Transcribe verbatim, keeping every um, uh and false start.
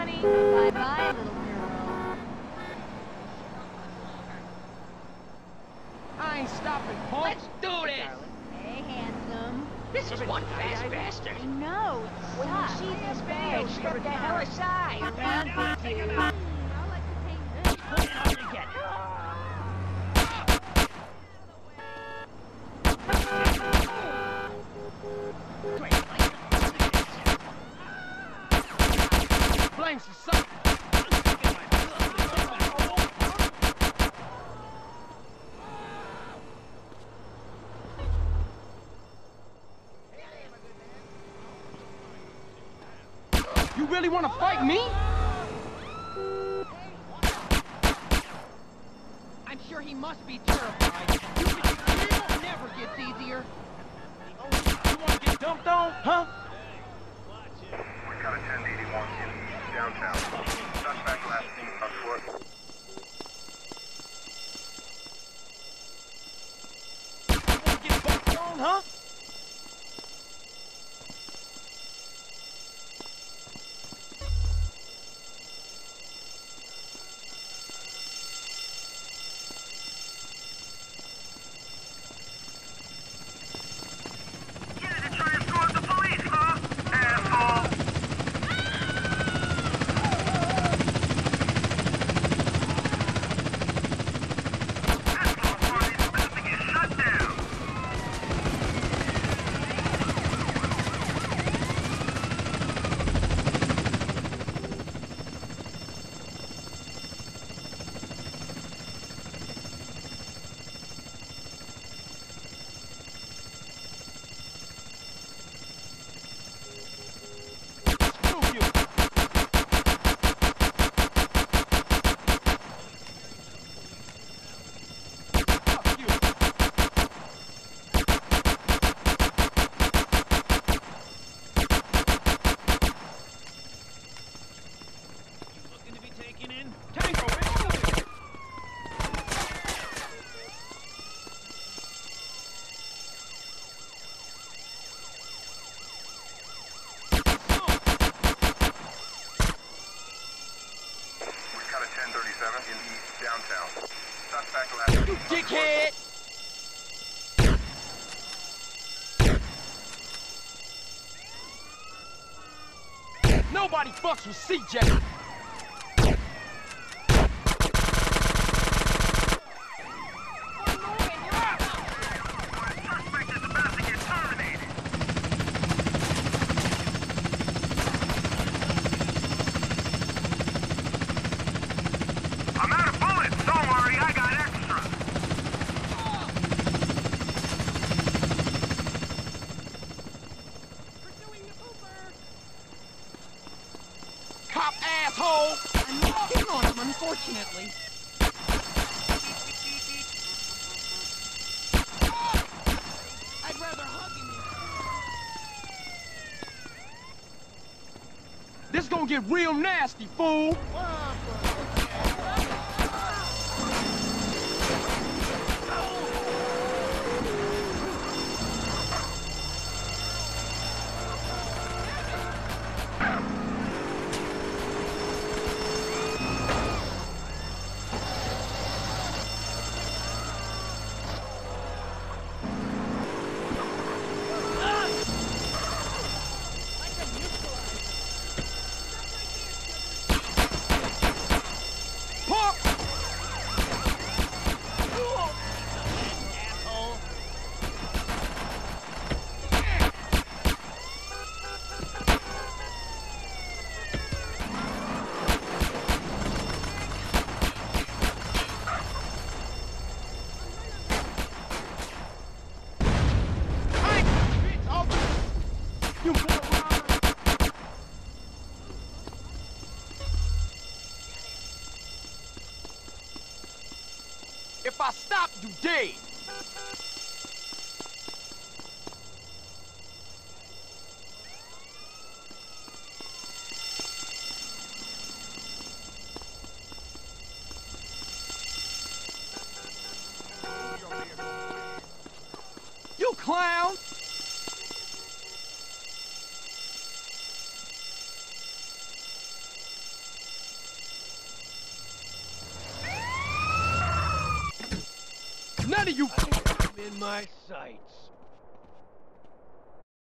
honey. Bye-bye, little girl. I ain't stopping, punk. Let's do this! Hey, handsome. This is one fast bastard. I know, it When you sucks. see this video, step the hell aside. Around me, dude. I like to paint this. Put it all together. Blame for something. You really want to fight me? I'm sure he must be terrified. You it never gets easier. You want to get dumped on, huh? We got a ten eighty-one in downtown. Suspect last seen on foot. You want to get bumped on, huh? Downtown. Suspect last You dickhead! Nobody fucks with C J! Cop asshole! I'm not in on him, unfortunately. I'd rather hug him. This gonna get real nasty, fool! If I stop, you dead. You clown! None of you in my sights.